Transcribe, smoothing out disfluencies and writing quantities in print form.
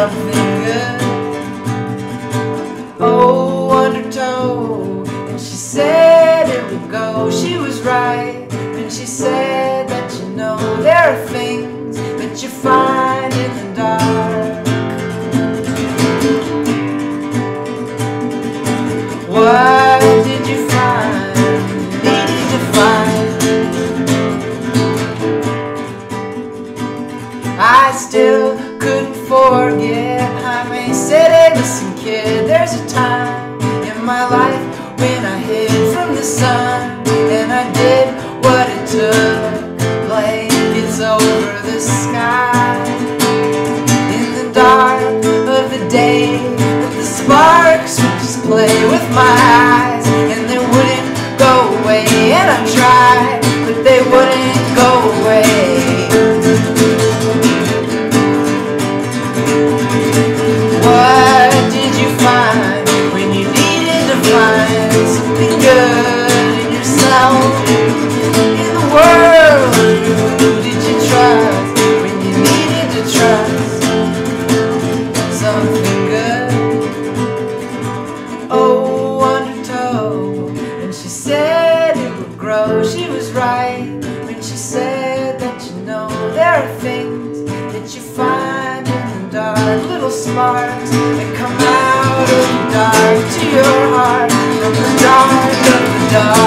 something good. Oh, Undertow, and she said it would go. She was right when she said that, you know, there are things that you find in the dark. What did you find? Needed to find. I still couldn't forget Jaime said, "Hey, listen, kid, there's a time in my life when I hid from the sun, and I did what it took, blankets over the sky. In the dark of the day, the sparks would just play with my eyes, and they wouldn't go away. And I tried, but they wouldn't go away." What did you find when you needed to find something good in yourself, in the world? Who did you trust when you needed to trust something good? Oh, Undertow, and she said it would grow. She was right when she said that, you know, there are things that you find in the dark, little sparks that come out of the dark to your heart, from the dark of the dark.